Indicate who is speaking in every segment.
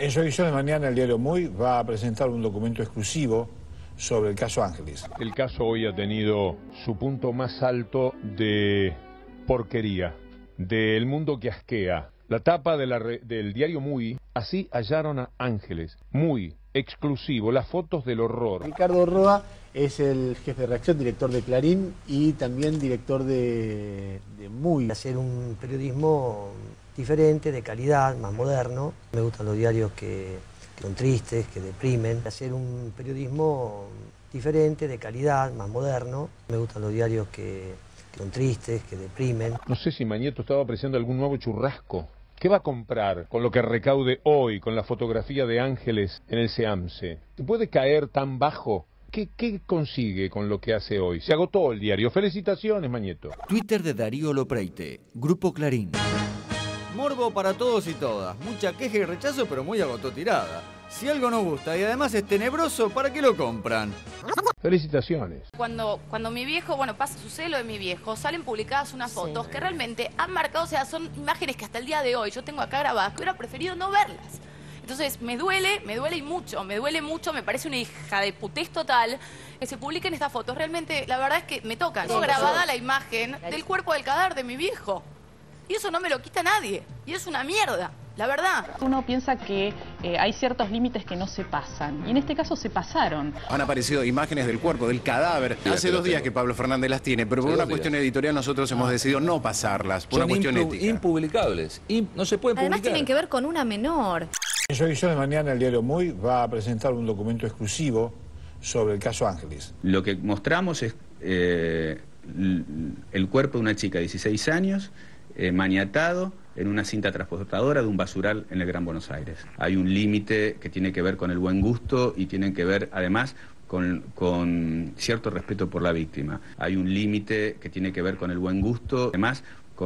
Speaker 1: En su edición de mañana, el diario Muy va a presentar un documento exclusivo sobre el caso Ángeles.
Speaker 2: El caso hoy ha tenido su punto más alto de porquería, del mundo que asquea. La tapa del diario Muy, así hallaron a Ángeles. Muy exclusivo, las fotos del horror.
Speaker 3: Ricardo Roa es el jefe de redacción, director de Clarín y también director de Muy.
Speaker 4: Hacer un periodismo diferente, de calidad, más moderno. Me gustan los diarios que son tristes, que deprimen. Hacer un periodismo diferente, de calidad, más moderno. Me gustan los diarios que son tristes, que deprimen.
Speaker 2: No sé si Mañeto estaba apreciando algún nuevo churrasco. ¿Qué va a comprar con lo que recaude hoy, con la fotografía de Ángeles en el SEAMSE? ¿Puede caer tan bajo? ¿Qué consigue con lo que hace hoy? Se agotó el diario. Felicitaciones, Mañeto.
Speaker 5: Twitter de Darío Lopreite, Grupo Clarín.
Speaker 6: Morbo para todos y todas. Mucha queja y rechazo, pero muy agototirada. Si algo no gusta y además es tenebroso, ¿para qué lo compran?
Speaker 2: Felicitaciones.
Speaker 7: Cuando mi viejo, sucede lo de mi viejo, salen publicadas unas fotos que realmente han marcado, o sea, son imágenes que hasta el día de hoy yo tengo acá grabadas, que hubiera preferido no verlas. Entonces me duele y mucho, me parece una hija de putés total que se publiquen estas fotos. Realmente, la verdad es que me tocan. Tengo grabada la imagen del cuerpo del cadáver de mi viejo. Y eso no me lo quita nadie. Y es una mierda, la verdad.
Speaker 8: Uno piensa que hay ciertos límites que no se pasan. Y en este caso se pasaron.
Speaker 9: Han aparecido imágenes del cuerpo, del cadáver. Hace 2 días que Pablo Fernández las tiene, pero por una cuestión editorial nosotros hemos decidido no pasarlas, por una cuestión ética.
Speaker 10: Impublicables. No se pueden publicar.
Speaker 11: Además tienen que ver con una menor.
Speaker 1: En su edición de mañana, el diario Muy va a presentar un documento exclusivo sobre el caso Ángeles.
Speaker 12: Lo que mostramos es el cuerpo de una chica de 16 años, maniatado en una cinta transportadora de un basural en el Gran Buenos Aires. Hay un límite que tiene que ver con el buen gusto y tiene que ver además con cierto respeto por la víctima. Hay un límite que tiene que ver con el buen gusto, además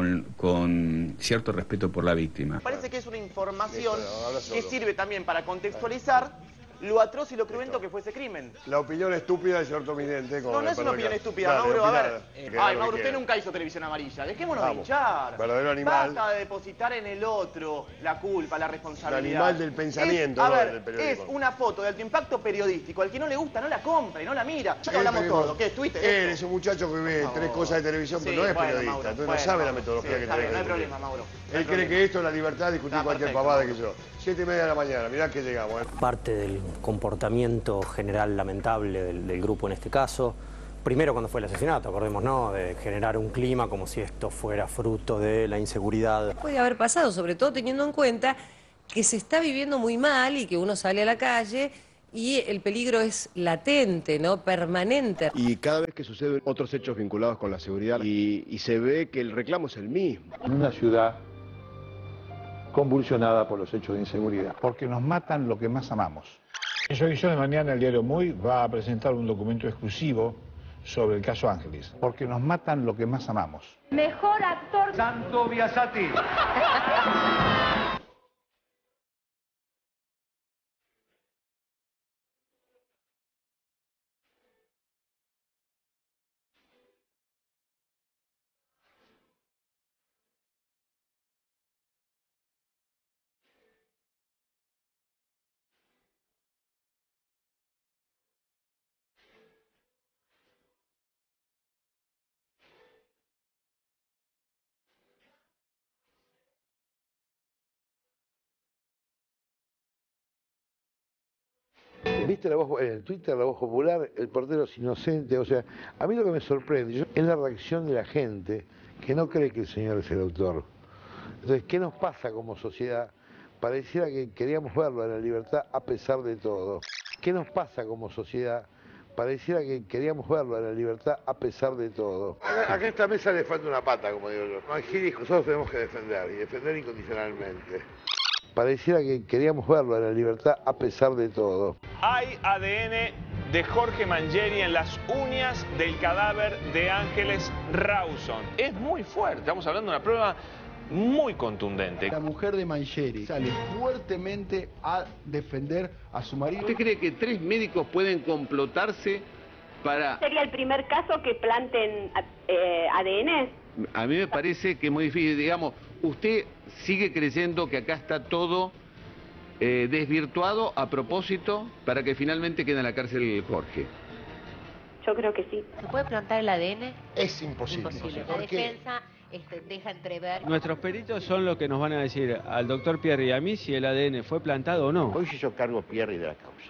Speaker 12: con cierto respeto por la víctima.
Speaker 13: Parece que es una información que sirve también para contextualizar lo atroz y lo cruento que fue ese crimen.
Speaker 14: La opinión estúpida del señor Tominente.
Speaker 13: No es una opinión estúpida, Mauro. A ver. Ay, Mauro, usted nunca hizo televisión amarilla. Dejémonos de hinchar.
Speaker 14: Verdadero animal.
Speaker 13: Basta de depositar en el otro la culpa, la responsabilidad.
Speaker 14: El animal del pensamiento,
Speaker 13: no
Speaker 14: del periodismo.
Speaker 13: Es una foto de alto impacto periodístico. Al que no le gusta, no la compra y no la mira. Ya hablamos todo. ¿Qué es Twitter?
Speaker 14: Él es un muchacho que ve 3 cosas de televisión, pero no es periodista.
Speaker 13: Mauro,
Speaker 14: entonces no sabe la metodología que tiene.
Speaker 13: No hay problema, Mauro.
Speaker 14: Él cree que esto es la libertad de discutir cualquier pavada que yo. 7:30 de la mañana, mirá que llegamos.
Speaker 4: Parte del comportamiento general lamentable del grupo en este caso. Primero cuando fue el asesinato, acordemos, ¿no? De generar un clima como si esto fuera fruto de la inseguridad.
Speaker 11: Puede haber pasado, sobre todo teniendo en cuenta que se está viviendo muy mal y que uno sale a la calle y el peligro es latente, ¿no? Permanente.
Speaker 14: Y cada vez que suceden otros hechos vinculados con la seguridad y se ve que el reclamo es el mismo.
Speaker 15: En una ciudad convulsionada por los hechos de inseguridad, porque nos matan lo que más amamos.
Speaker 1: En su edición de mañana, el diario Muy va a presentar un documento exclusivo sobre el caso Ángeles.
Speaker 15: Porque nos matan lo que más amamos.
Speaker 16: Mejor actor.
Speaker 17: Santo Biasati.
Speaker 15: ¿Viste la voz, en el Twitter, la voz popular, el portero es inocente? O sea, a mí lo que me sorprende es la reacción de la gente que no cree que el señor es el autor. Entonces, ¿qué nos pasa como sociedad? Pareciera que queríamos verlo en la libertad a pesar de todo. ¿Qué nos pasa como sociedad? Pareciera que queríamos verlo en la libertad a pesar de todo. Acá en esta mesa le falta una pata, como digo yo. No, aquí dijo, nosotros tenemos que defender, y defender incondicionalmente. Pareciera que queríamos verlo en la libertad a pesar de todo.
Speaker 18: Hay ADN de Jorge Mangieri en las uñas del cadáver de Ángeles Rawson. Es muy fuerte, estamos hablando de una prueba muy contundente.
Speaker 19: La mujer de Mangieri sale fuertemente a defender a su marido.
Speaker 20: ¿Usted cree que 3 médicos pueden complotarse para...?
Speaker 16: ¿Sería el primer caso que planten ADN?
Speaker 20: A mí me parece que es muy difícil, digamos, usted sigue creyendo que acá está todo desvirtuado a propósito para que finalmente quede en la cárcel Jorge?
Speaker 16: Yo creo que sí.
Speaker 17: ¿Se puede plantar el ADN?
Speaker 19: Es imposible.
Speaker 17: La defensa deja entrever.
Speaker 21: Nuestros peritos son los que nos van a decir al doctor Pierri y a mí si el ADN fue plantado o no.
Speaker 22: Hoy se hizo cargo Pierri de la causa.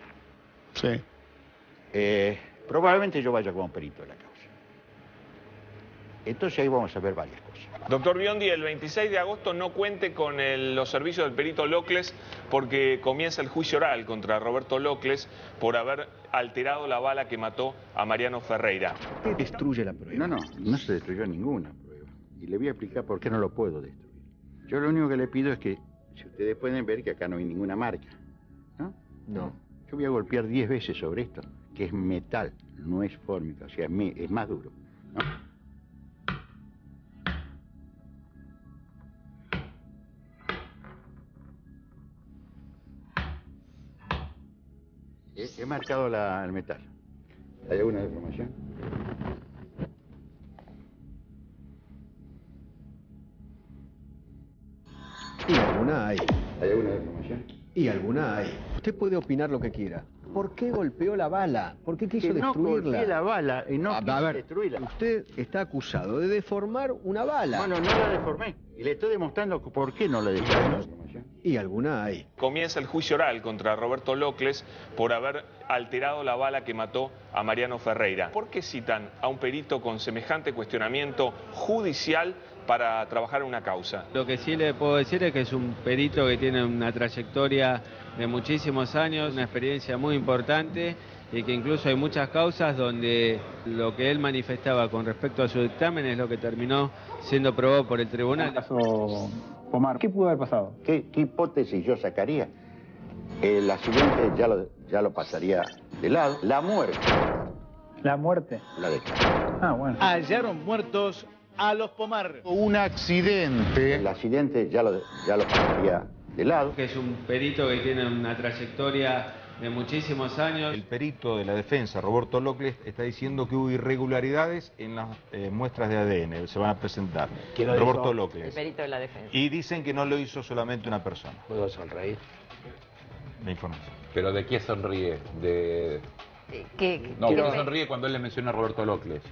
Speaker 19: Sí.
Speaker 22: Probablemente yo vaya como perito de la causa. Entonces ahí vamos a ver varias cosas.
Speaker 18: Doctor Biondi, el 26 de agosto no cuente con los servicios del perito Locles porque comienza el juicio oral contra Roberto Locles por haber alterado la bala que mató a Mariano Ferreira.
Speaker 22: ¿Qué destruye la prueba? No se destruyó ninguna prueba. Y le voy a explicar por qué no lo puedo destruir. Yo lo único que le pido es que, si ustedes pueden ver que acá no hay ninguna marca, ¿no?
Speaker 19: No.
Speaker 22: Yo voy a golpear 10 veces sobre esto, que es metal, no es fórmica, o sea, es más duro, ¿no? He marcado el metal. ¿Hay alguna deformación?
Speaker 19: Y alguna hay.
Speaker 22: ¿Hay alguna deformación?
Speaker 19: Y alguna hay. Usted puede opinar lo que quiera. ¿Por qué golpeó la bala? ¿Por qué quiso destruirla?
Speaker 22: No golpeé la bala y no quise destruirla.
Speaker 19: Usted está acusado de deformar una bala.
Speaker 22: Bueno, no la deformé. Y le estoy demostrando por qué no la deformé.
Speaker 19: Y alguna hay.
Speaker 18: Comienza el juicio oral contra Roberto Locles por haber alterado la bala que mató a Mariano Ferreira. ¿Por qué citan a un perito con semejante cuestionamiento judicial para trabajar en una causa?
Speaker 21: Lo que sí le puedo decir es que es un perito que tiene una trayectoria de muchísimos años, una experiencia muy importante y que incluso hay muchas causas donde lo que él manifestaba con respecto a su dictamen es lo que terminó siendo probado por el tribunal.
Speaker 22: Omar, ¿qué pudo haber pasado? ¿Qué hipótesis yo sacaría? El accidente ya lo pasaría de lado. La muerte.
Speaker 23: ¿La muerte?
Speaker 22: La declaro.
Speaker 23: Ah, bueno.
Speaker 24: Hallaron muertos a los Pomar.
Speaker 22: Un accidente. El accidente ya lo pasaría de lado.
Speaker 21: Que es un perito que tiene una trayectoria de muchísimos años.
Speaker 2: El perito de la defensa, Roberto Locles, está diciendo que hubo irregularidades en las muestras de ADN, se van a presentar.
Speaker 23: ¿Quién lo
Speaker 2: Roberto
Speaker 23: dijo?
Speaker 2: Locles.
Speaker 17: El perito de la defensa.
Speaker 2: Y dicen que no lo hizo solamente una persona.
Speaker 23: ¿Puedo sonreír?
Speaker 2: La información.
Speaker 10: ¿Pero de qué sonríe?
Speaker 17: ¿Qué
Speaker 10: sonríe cuando él le menciona a Roberto Locles?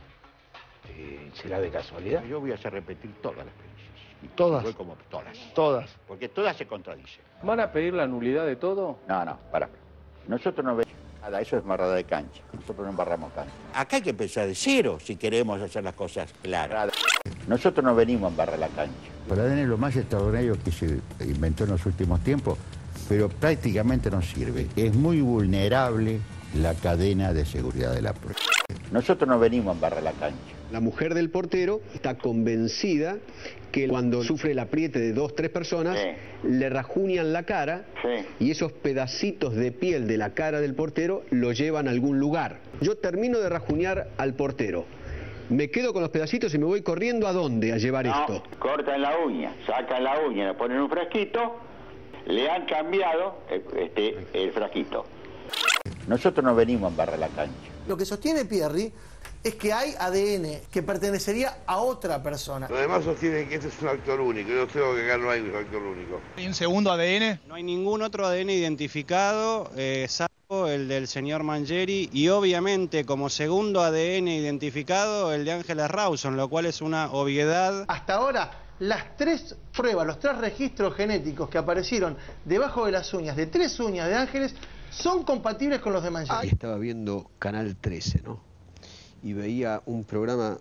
Speaker 23: ¿Será de casualidad?
Speaker 22: Yo voy a hacer repetir todas las pericias. Y
Speaker 23: ¿Todas?
Speaker 22: voy como todas.
Speaker 23: Todas.
Speaker 22: Porque todas se contradicen.
Speaker 24: ¿Van a pedir la nulidad de todo?
Speaker 22: No, para. Nosotros no venimos nada, eso es embarrada de cancha. Nosotros no embarramos cancha. Acá hay que empezar de cero si queremos hacer las cosas claras. Nosotros no venimos a embarrar la cancha. El ADN es lo más extraordinario que se inventó en los últimos tiempos, pero prácticamente no sirve. Es muy vulnerable la cadena de seguridad de la prueba. Nosotros no venimos a embarrar la cancha.
Speaker 25: La mujer del portero está convencida que cuando sufre el apriete de 2, 3 personas, le rajuñan la cara y esos pedacitos de piel de la cara del portero lo llevan a algún lugar. Yo termino de rajuñar al portero. Me quedo con los pedacitos y me voy corriendo ¿a dónde a llevar esto?
Speaker 22: Cortan la uña, sacan la uña, le ponen un frasquito, le han cambiado el frasquito. Nosotros no venimos a embarrar la cancha.
Speaker 26: Lo que sostiene Pierri es que hay ADN que pertenecería a otra persona.
Speaker 27: Los demás sostienen que este es un actor único. Yo creo que acá no hay un actor único.
Speaker 28: ¿Hay un segundo ADN?
Speaker 21: No hay ningún otro ADN identificado, salvo el del señor Mangieri y obviamente como segundo ADN identificado el de Ángeles Rawson, lo cual es una obviedad.
Speaker 26: Hasta ahora, las 3 pruebas, los 3 registros genéticos que aparecieron debajo de las uñas, de 3 uñas de Ángeles, son compatibles con los de Mangieri.
Speaker 25: Estaba viendo Canal 13, ¿no? Y veía un programa,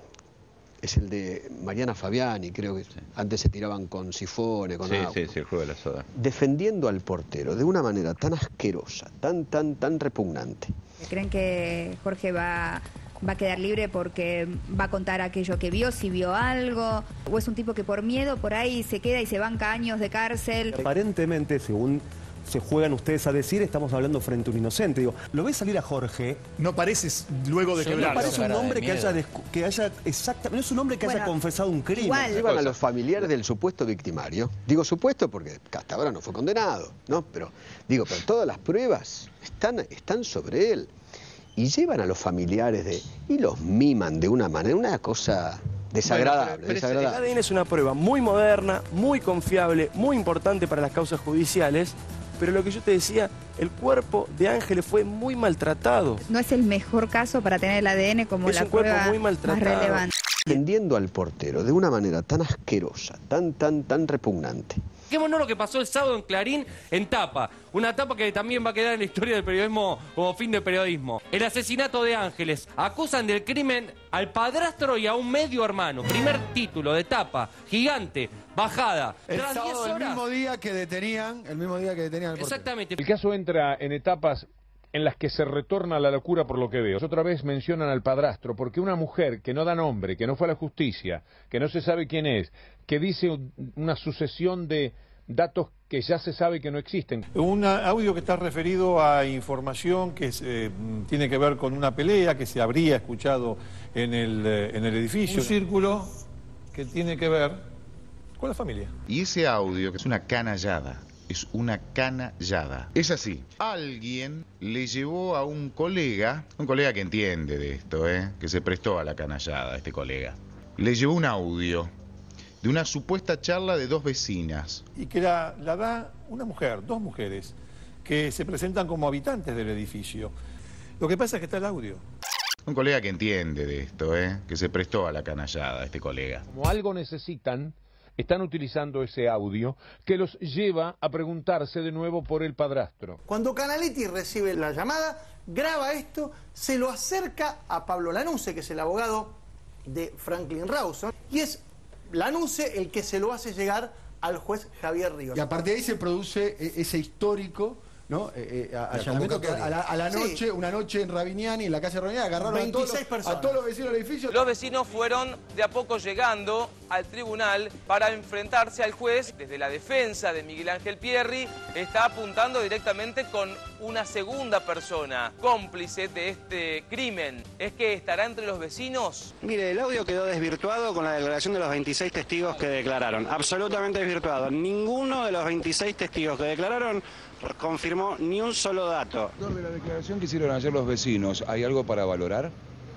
Speaker 25: es el de Mariana Fabiani, creo que antes se tiraban con sifones, con agua.
Speaker 10: Sí, el juego de la soda.
Speaker 25: Defendiendo al portero de una manera tan asquerosa, tan repugnante.
Speaker 29: ¿Creen que Jorge va a quedar libre porque va a contar aquello que vio, si vio algo? ¿O es un tipo que por miedo por ahí se queda y se banca años de cárcel?
Speaker 30: Aparentemente, según se juegan ustedes a decir, estamos hablando frente a un inocente. Digo, ¿lo ves salir a Jorge?
Speaker 28: No pareces luego de quebrar.
Speaker 30: No parece un hombre que haya exactamente, no es un hombre que haya confesado un crimen.
Speaker 25: Llevan a los familiares del supuesto victimario. Digo supuesto porque hasta ahora no fue condenado, ¿no? Pero todas las pruebas están sobre él. Y llevan a los familiares y los miman de una manera, una cosa desagradable.
Speaker 28: El ADN es una prueba muy moderna, muy confiable, muy importante para las causas judiciales,
Speaker 3: Pero lo que yo te decía, el cuerpo de Ángeles fue muy maltratado.
Speaker 29: No es el mejor caso para tener el ADN como
Speaker 3: Es
Speaker 29: la
Speaker 3: un cuerpo
Speaker 29: prueba
Speaker 3: muy
Speaker 29: más
Speaker 3: maltratado.
Speaker 29: relevante.
Speaker 25: Defendiendo al portero de una manera tan asquerosa, tan repugnante.
Speaker 4: Fijémonos lo que pasó el sábado en Clarín en tapa. Una tapa que también va a quedar en la historia del periodismo como fin de periodismo. El asesinato de Ángeles. Acusan del crimen al padrastro y a un medio hermano. Primer título de tapa. Gigante. Bajada.
Speaker 5: El
Speaker 4: Tras 10
Speaker 5: sábado,
Speaker 4: horas.
Speaker 5: el mismo día que detenían al portero.
Speaker 4: Exactamente.
Speaker 2: El caso entra en etapas en las que se retorna a la locura por lo que veo. Otra vez mencionan al padrastro, porque una mujer que no da nombre, que no fue a la justicia, que no se sabe quién es, que dice una sucesión de datos que ya se sabe que no existen.
Speaker 1: Un audio que está referido a información que tiene que ver con una pelea que se habría escuchado en el edificio. Un círculo que tiene que ver con la familia.
Speaker 6: Y ese audio, que es una canallada, es una canallada. Es así, alguien le llevó a un colega que entiende de esto, que se prestó a la canallada, este colega. Le llevó un audio de una supuesta charla de dos vecinas.
Speaker 1: Y que la da una mujer, dos mujeres, que se presentan como habitantes del edificio. Lo que pasa es que está el audio.
Speaker 6: Un colega que entiende de esto, que se prestó a la canallada, este colega.
Speaker 2: Como algo necesitan, están utilizando ese audio que los lleva a preguntarse de nuevo por el padrastro.
Speaker 26: Cuando Canaletti recibe la llamada, graba esto, se lo acerca a Pablo Lanuse, que es el abogado de Franklin Rawson, y es Lanuse el que se lo hace llegar al juez Javier Ríos.
Speaker 5: Y a partir de ahí se produce ese histórico, ¿no? Allanamiento que a la noche, sí. Una noche en Rabiniani, en la calle Rabiniani, agarraron a todos los vecinos del edificio.
Speaker 7: Los vecinos fueron de a poco llegando al tribunal para enfrentarse al juez. Desde la defensa de Miguel Ángel Pierri está apuntando directamente con una segunda persona cómplice de este crimen. ¿Es que estará entre los vecinos?
Speaker 8: Mire, el audio quedó desvirtuado con la declaración de los 26 testigos que declararon. Absolutamente desvirtuado. Ninguno de los 26 testigos que declararon confirmó ni un solo dato.
Speaker 9: De la declaración que hicieron ayer los vecinos, ¿hay algo para valorar?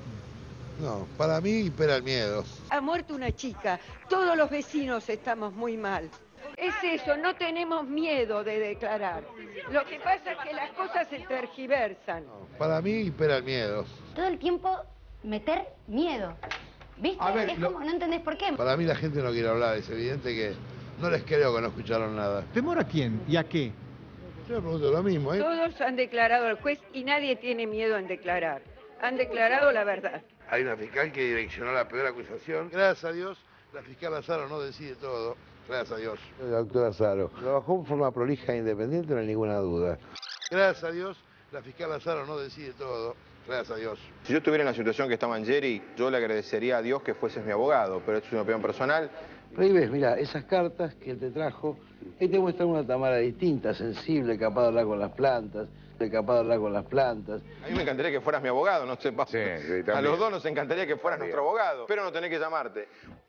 Speaker 15: No, para mí impera el miedo.
Speaker 11: Ha muerto una chica, todos los vecinos estamos muy mal. Es eso, no tenemos miedo de declarar. Lo que pasa es que las cosas se tergiversan.
Speaker 15: Para mí impera el miedo.
Speaker 12: Todo el tiempo meter miedo. ¿Viste?
Speaker 15: A ver,
Speaker 12: es como, no entendés por qué.
Speaker 15: Para mí la gente no quiere hablar, es evidente que no les creo que no escucharon nada.
Speaker 19: ¿Temor a quién y a qué?
Speaker 15: Yo me pregunto lo mismo,
Speaker 11: Todos han declarado al juez y nadie tiene miedo en declarar. Han declarado la verdad.
Speaker 27: Hay una fiscal que direccionó la peor acusación.
Speaker 15: Gracias a Dios, la fiscal Azaro no decide todo. Gracias a Dios. El doctor Azaro trabajó en forma prolija e independiente, no hay ninguna duda. Gracias a Dios, la fiscal Azaro no decide todo. Gracias a Dios.
Speaker 13: Si yo estuviera en la situación que estaba en Jerry, yo le agradecería a Dios que fueses mi abogado, pero esto es una opinión personal.
Speaker 15: Rives, mira, esas cartas que él te trajo, él te muestra una Tamara distinta, sensible, capaz de hablar con las plantas,
Speaker 13: A mí me encantaría que fueras mi abogado, no sé. Sí, a los dos nos encantaría que fueras nuestro abogado, pero no tenés que llamarte.